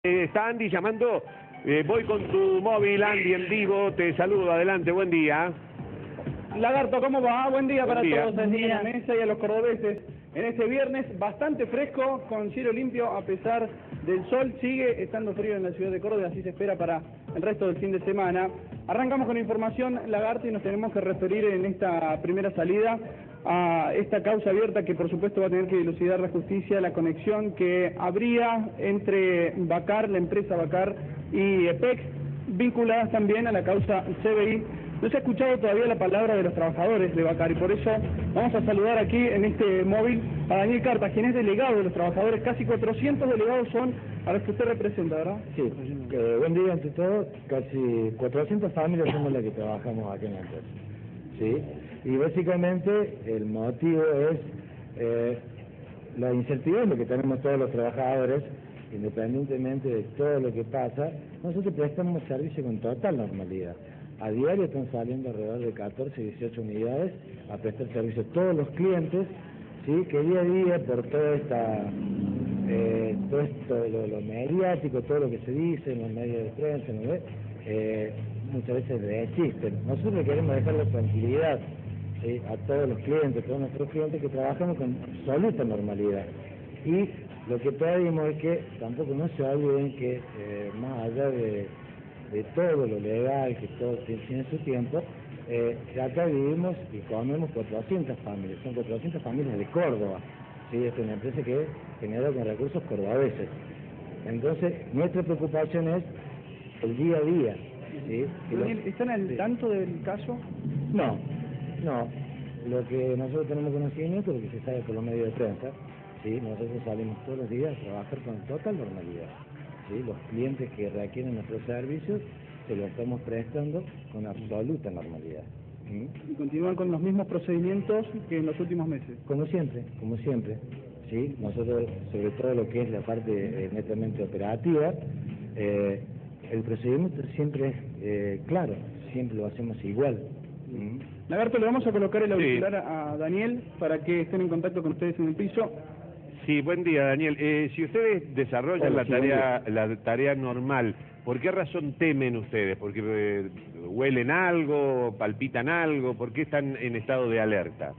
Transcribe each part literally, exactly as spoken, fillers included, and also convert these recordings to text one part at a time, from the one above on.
Eh, está Andy llamando, eh, voy con tu móvil, Andy, en vivo, te saludo, adelante, buen día. Lagarto, ¿cómo va? Buen día Buen para día. todos allí en la mesa y a los cordobeses. En este viernes bastante fresco, con cielo limpio, a pesar del sol, sigue estando frío en la ciudad de Córdoba, así se espera para el resto del fin de semana. Arrancamos con información, Lagarto, y nos tenemos que referir en esta primera salida a esta causa abierta que por supuesto va a tener que dilucidar la justicia, la conexión que habría entre Bacar, la empresa Bacar, y EPEX, vinculadas también a la causa C B I. No se ha escuchado todavía la palabra de los trabajadores de Bacar y por eso vamos a saludar aquí en este móvil a Daniel Cartas, quien es delegado de los trabajadores. Casi cuatrocientos delegados son a los que usted representa, ¿verdad? Sí, eh, buen día ante todo. Casi cuatrocientas familias somos las que trabajamos aquí en la empresa. ¿Sí? Y básicamente el motivo es eh, la incertidumbre que tenemos todos los trabajadores, independientemente de todo lo que pasa. Nosotros prestamos servicio con total normalidad. A diario están saliendo alrededor de catorce, dieciocho unidades a prestar servicio a todos los clientes, ¿sí? Que día a día, por toda esta, eh, todo esto, lo, lo mediático, todo lo que se dice en los medios de prensa, ¿no ve? Eh, muchas veces desisten. Nosotros queremos dejar la tranquilidad, ¿sí? A todos los clientes, a todos nuestros clientes, que trabajamos con absoluta normalidad. Y lo que pedimos es que tampoco no se olviden que eh, más allá de de todo lo legal, que todo tiene su tiempo, eh, acá vivimos y comemos cuatrocientas familias, son cuatrocientas familias de Córdoba, ¿sí? Es una empresa que genera con recursos cordobeses. Entonces, nuestra preocupación es el día a día, ¿sí? Daniel, los, ¿están al sí. tanto del caso? No, no. Lo que nosotros tenemos conocimiento, lo que se sabe por los medios de prensa, ¿sí? Nosotros salimos todos los días a trabajar con total normalidad. ¿Sí? Los clientes que requieren nuestros servicios se los estamos prestando con absoluta normalidad. ¿Mm? Y continúan con los mismos procedimientos que en los últimos meses. Como siempre, como siempre. ¿Sí? Nosotros, sobre todo lo que es la parte eh, netamente operativa, eh, el procedimiento siempre es eh, claro, siempre lo hacemos igual. ¿Mm? Lagarto, le vamos a colocar el auricular sí. a Daniel para que estén en contacto con ustedes en el piso. Sí, buen día, Daniel. Eh, si ustedes desarrollan Hola, la sí, tarea la tarea normal, ¿por qué razón temen ustedes? ¿Porque eh, huelen algo, palpitan algo? ¿Por qué están en estado de alerta?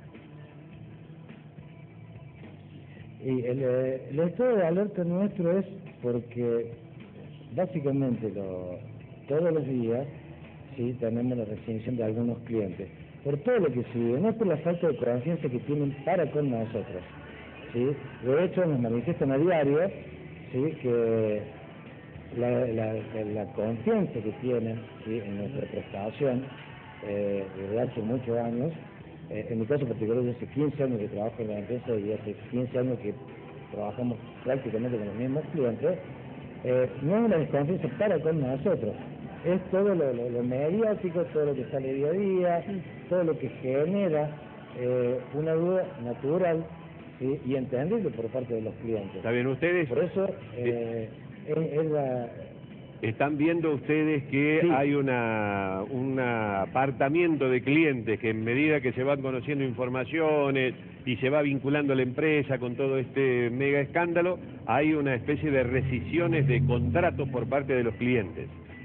Y el, el estado de alerta nuestro es porque básicamente lo, todos los días sí tenemos la resignación de algunos clientes por todo lo que se vive, no por la falta de conciencia que tienen para con nosotros. ¿Sí? De hecho, nos manifiestan a diario, ¿sí? Que la, la, la confianza que tienen, ¿sí? En nuestra prestación eh, desde hace muchos años, eh, en mi caso particular, yo hace quince años que trabajo en la empresa y hace quince años que trabajamos prácticamente con los mismos clientes, eh, no es una desconfianza para con nosotros, es todo lo, lo, lo mediático, todo lo que sale día a día, todo lo que genera eh, una duda natural, ¿sí? Y entendible por parte de los clientes. Está bien, ustedes... Por eso eh, es, es la... ¿Están viendo ustedes que sí. hay una un apartamiento de clientes que en medida que se van conociendo informaciones y se va vinculando la empresa con todo este mega escándalo, hay una especie de rescisiones de contratos por parte de los clientes?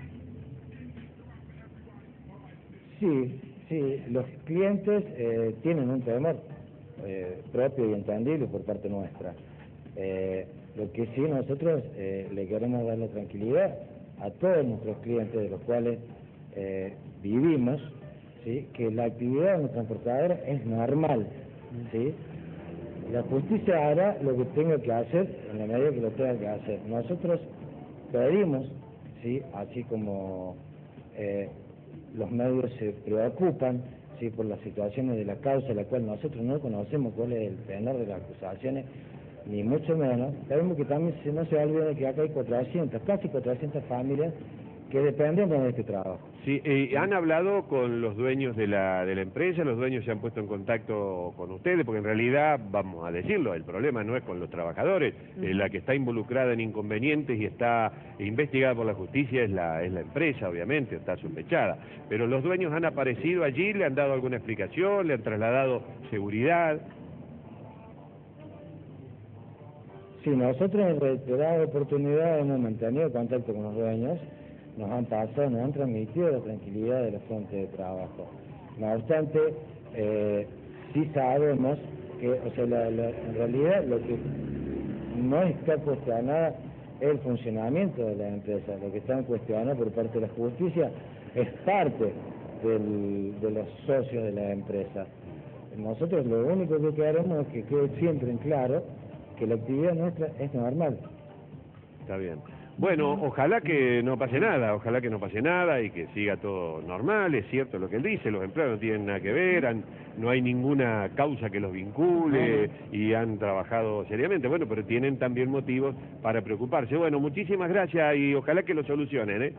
Sí, sí, los clientes eh, tienen un temor Eh, propio y entendible por parte nuestra. Eh, lo que sí nosotros eh, le queremos dar la tranquilidad a todos nuestros clientes de los cuales eh, vivimos, ¿sí? Que la actividad de nuestra transportadora es normal, ¿sí? La justicia hará lo que tenga que hacer en la medida que lo tenga que hacer. Nosotros pedimos, ¿sí? Así como eh, los medios se preocupan, sí, por las situaciones de la causa, la cual nosotros no conocemos cuál es el tenor de las acusaciones, ni mucho menos. Sabemos que también se, no se olvida de que acá hay cuatrocientas, casi cuatrocientas familias que dependen de este trabajo. Sí, eh, ¿han hablado con los dueños de la, de la empresa? ¿Los dueños se han puesto en contacto con ustedes? Porque en realidad, vamos a decirlo, el problema no es con los trabajadores. Uh-huh. eh, la que está involucrada en inconvenientes y está investigada por la justicia es la, es la empresa, obviamente, está sospechada. Pero los dueños han aparecido allí, le han dado alguna explicación, le han trasladado seguridad. Sí, nosotros en reiteradas oportunidades hemos mantenido contacto con los dueños, nos han pasado, nos han transmitido la tranquilidad de la fuente de trabajo. No obstante, eh, sí sabemos que, o sea, la, la, en realidad lo que no está cuestionado es el funcionamiento de la empresa, lo que está cuestionado por parte de la justicia es parte del, de los socios de la empresa. Nosotros lo único que queremos es que quede siempre en claro que la actividad nuestra es normal. Está bien. Bueno, ojalá que no pase nada, ojalá que no pase nada y que siga todo normal. Es cierto lo que él dice, los empleados no tienen nada que ver, han, no hay ninguna causa que los vincule y han trabajado seriamente. Bueno, pero tienen también motivos para preocuparse. Bueno, muchísimas gracias y ojalá que lo solucionen, ¿eh?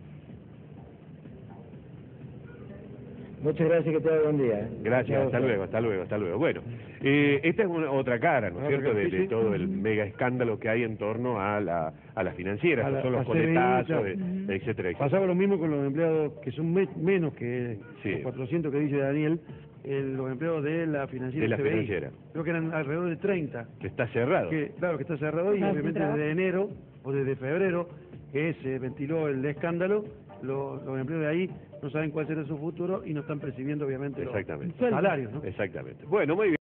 Muchas gracias, que tenga buen día. ¿eh? Gracias, hasta luego, hasta luego, hasta luego. Bueno, eh, esta es una, otra cara, ¿no es cierto?, de, de todo el mega escándalo que hay en torno a la, a las financieras, A la- son los a C B I, coletazos, claro. de- etcétera, etcétera. Pasaba lo mismo con los empleados que son me- menos que Sí. los cuatrocientos que dice Daniel, el- los empleados de la financiera. De la C B I. financiera. Creo que eran alrededor de treinta. Que está cerrado. Que, claro, que está cerrado y Ah, obviamente sin desde enero o desde febrero que se ventiló el escándalo, los, los empleados de ahí no saben cuál será su futuro y no están percibiendo obviamente los Exactamente. salarios, ¿no? Exactamente. Bueno, muy bien.